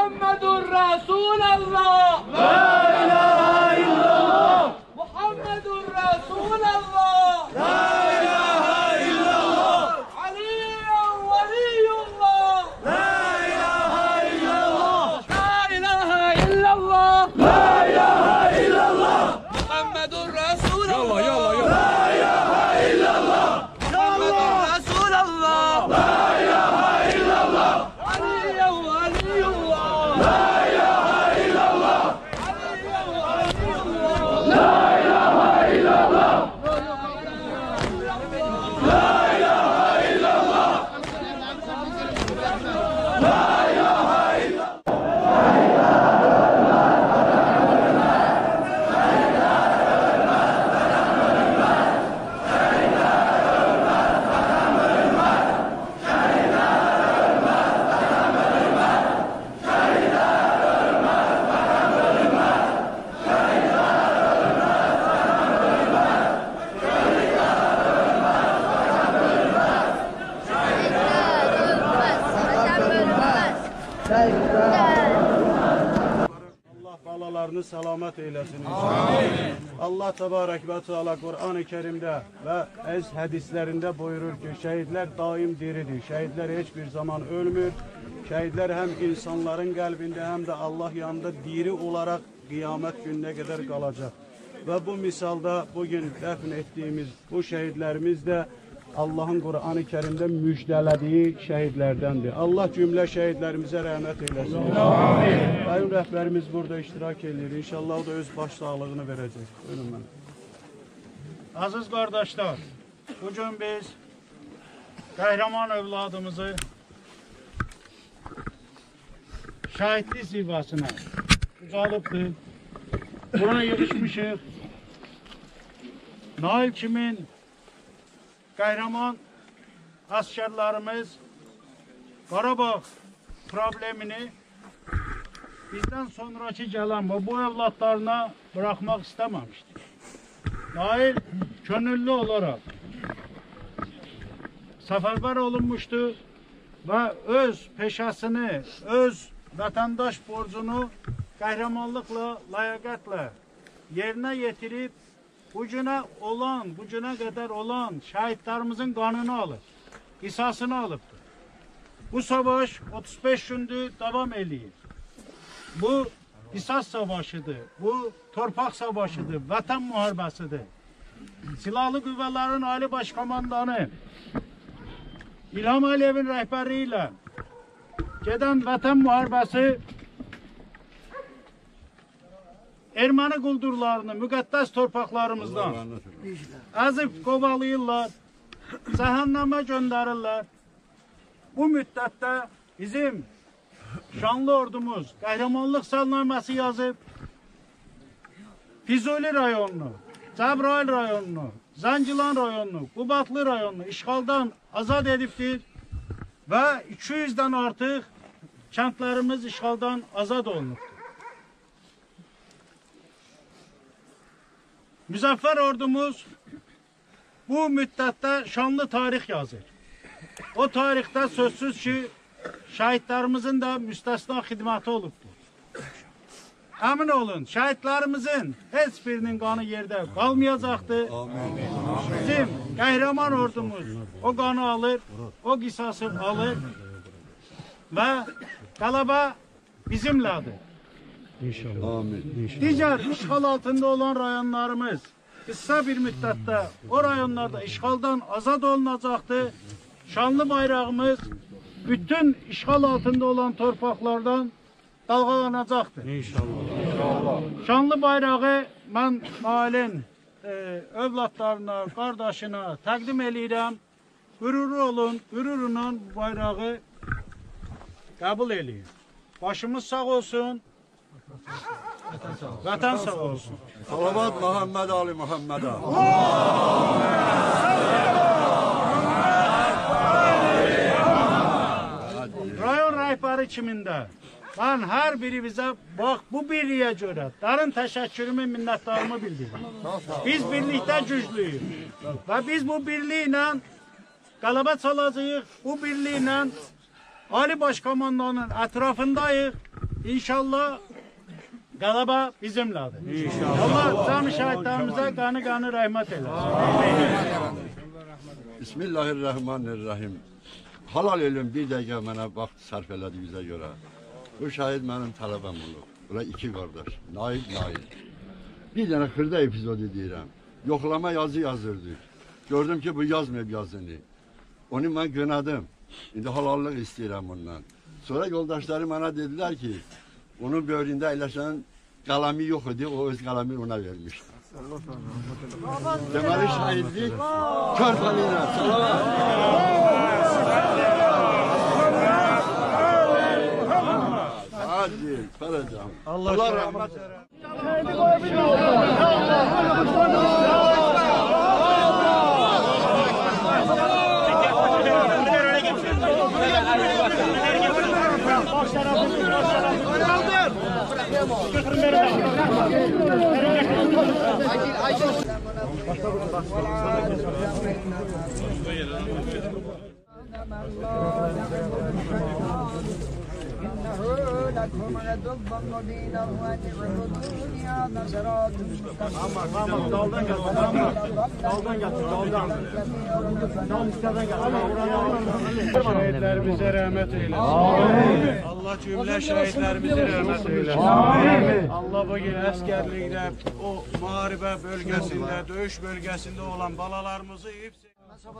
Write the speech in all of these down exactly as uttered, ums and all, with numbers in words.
Muhammedur Resulallah. La ilahe illallah. Muhammedur Resulallah. La ilahe illallah. Aliyyun veliyullah. La ilahe illallah. La ilahe illallah. La ilahe illallah. Muhammedur Resulallah. Yalla yalla yalla. La ilahe illallah. Muhammedur Resulallah. La ilahe illallah. Aliyyun veliyullah. La ilahe illallah. Aliyyun veliyullah. La ilahe illallah. La ilahe illallah. La ilahe illallah. Allah balalarını selamet eylesin inşallah. Allah Tebarek ve Teala Kur'an-ı Kerim'de ve ez hadislerinde buyurur ki şehitler daim diridir. Şehitler hiçbir zaman ölmür. Şehitler hem insanların kalbinde hem de Allah yanında diri olarak kıyamet gününe kadar kalacak. Ve bu misalda bugün defn ettiğimiz bu şehitlerimiz de Allah'ın Kur'an-ı Kerim'de müjdelediği şehitlerdendir. Allah cümle şehitlerimize rahmet eylesin. Amin. Sayın rehberimiz burada iştirak ediyor. İnşallah o da öz başsağlığını verecek. Ölümden. Aziz kardeşler, bugün biz kahraman evladımızı şahitlik zirvasına uzalıptı. Buna yarışmışız. Nail kimin kahraman askerlerimiz Qarabağ problemini bizden sonraki gelen ve bu evlatlarına bırakmak istememişti. Nail gönüllü olarak seferber olunmuştu ve öz peşasını, öz vatandaş borcunu kahramanlıkla, layakatle yerine getirip bugüne olan, bugüne kadar olan şehitlerimizin kanını alıp, kısasını alıptı. Bu savaş otuz beş gündür devam ediyor. Bu kısas savaşıdır, bu torpak savaşıdır, vatan muharebesidir. Silahlı Qüvvələrin Ali Başkomandanı İlham Aliyev'in rehberliğiyle giden vatan muharebesi Ermeni quldurlarını müqəddəs torpaqlarımızdan əzib qovalayırlar, cəhənnəmə göndərirlər. Bu müddətdə bizim şanlı ordumuz qəhrəmanlıq salnaməsi yazıb, Füzuli rayonunu, Cəbrayıl rayonunu, Zəngilan rayonunu, Qubadlı rayonunu işğaldan azad edibdir və iki yüzdən artıq kəndlərimiz işğaldan azad olunubdur. Müzəffər ordumuz bu müddətdə şanlı tarix yazır. O tarixdə sözsüz ki, şəhidlərimizin də müstəsna xidməti olubdur. Əmin olun, şəhidlərimizin heç birinin qanı yerdə qalmayacaqdır. Bizim qəhrəman ordumuz o qanı alır, o qisası alır və qələbə bizimlədir. İnşallah. Diğer işgal altında olan rayonlarımız kısa bir müddette o rayonlarda işgaldan azad olunacaktı. Şanlı bayrağımız bütün işgal altında olan torpaklardan dalgalanacaktır. İnşallah. Şanlı bayrağı ben Nail'in e, evlatlarına, kardeşine takdim edirəm. Gururu olun, gururunla bu bayrağı kabul edin. Başımız sağ olsun. Vatan sağ olsun. Salavat Muhammed Ali Muhammed'e. Rayon rəhbəri kimində? Ben her biri bize bak bu birliğe göre derin teşekkürümü, minnettarımı bildirim. Biz birlikte güçlüyüz. Ve biz bu birliğiyle qələbə çalacağıq. Bu birliğiyle Ali Başkomandanın etrafındayıq. İnşallah galaba bizimledir. İnşallah. Allah canı şehitlerimize kanı kanı rahmet eylesin. Bismillahirrahmanirrahim. Halal ölüm bir dəqiqə mənə vaxt sərf elədi bizə görə. Bu şahid mənim tələbəm olub. Bura iki qardaş. Nail, Nail. Bir dənə xırda epizodu deyirəm. Yoxlama yazı yazırdık. Gördüm ki bu yazmayıb yazını. Onu mən qınadım. İndi halallıq istəyirəm bundan. Sonra yoldaşları mənə dedilər ki, onun böyründə əyləşən qalami yox idi, o öz qalami ona vermişdi. Deməli şahidlik kör qalıyla. Hadi, paracağım. Allah rahmet إنه لكم عدو مبين وأن اعبدوني هذا صراط Şehitlerimize rahmet eylesin. Amin. Allah cümle şehitlerimize rahmet eylesin. Amin. Allah bugün askerlikte, o muharebe bölgesinde, dövüş bölgesinde olan balalarımızı hepsi...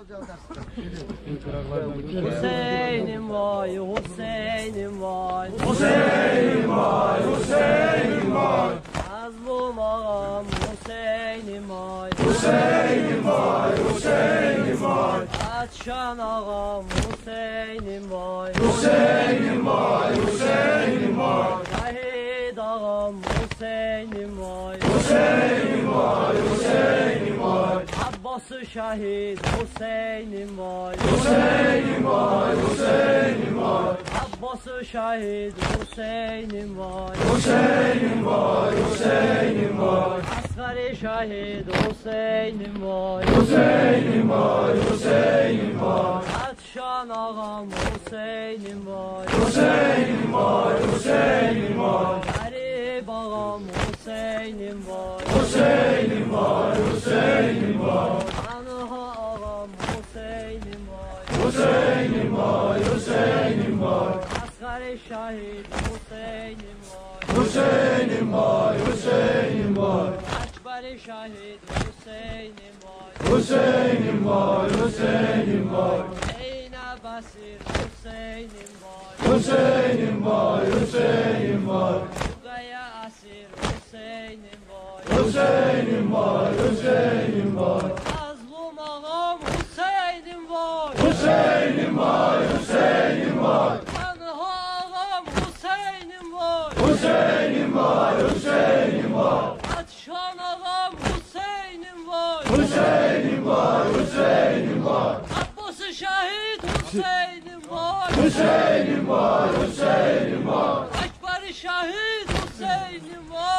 Hüseyin'im vay, Hüseyin'im vay. Hüseyin'im vay, Hüseyin'im vay. Mazlum ağam Hüseyin'im vay. Hüseyin'im vay, Hüseyin'im vay. Açan ağam Hüseyin'im vay. Hüseyin'im vay, Hüseyin'im vay. Şehit ağam Hüseyin'im vay. Hüseyin'im vay, Hüseyin'im vay. Abbası şahit Hüseyin'im vay. Hüseyin'im vay, Hüseyin'im vay. Abbası şahit Hüseyin'im vay. Hüseyin'im vay, Hüseyin'im vay. Asgari şahit Hüseyin'im vay. Hüseyin'im vay, Hüseyin'im vay. Atşan ağam Hüseyin'im vay. Hüseyin'im vay, Hüseyin'im vay. Garip ağam Hüseyin'im vay. Hüseyin'im vay, Hüseyin'im vay. Anıha ağam Hüseyin'im vay. Hüseyin'im vay, Hüseyin'im vay. Asgari şahit Hüseyin'im vay. Hüseyin'im vay, Hüseyin'im vay. Akbari şahit Hüseyin'im vay. Hüseyin'im vay, Hüseyin'im vay. Zeynep Basir Hüseyin'im vay. Hüseyin'im vay, Hüseyin'im vay. Tugaya Asir Hüseyin'im vay. Hüseyin'im vay, Hüseyin'im vay. Mazlum ağam Hüseyin'im vay. Hüseyin'im vay, Hüseyin'im vay. Anıha ağam Hüseyin'im vay. Hüseyin'im vay, Hüseyin'im vay. Atşan ağam Hüseyin'im vay. Hüseyin'im vay, Hüseyin'im vay. Abbası şahit Hüseyin'im vay. Hüseyin'im vay, Hüseyin'im vay. Akbari şahit Hüseyin'im vay.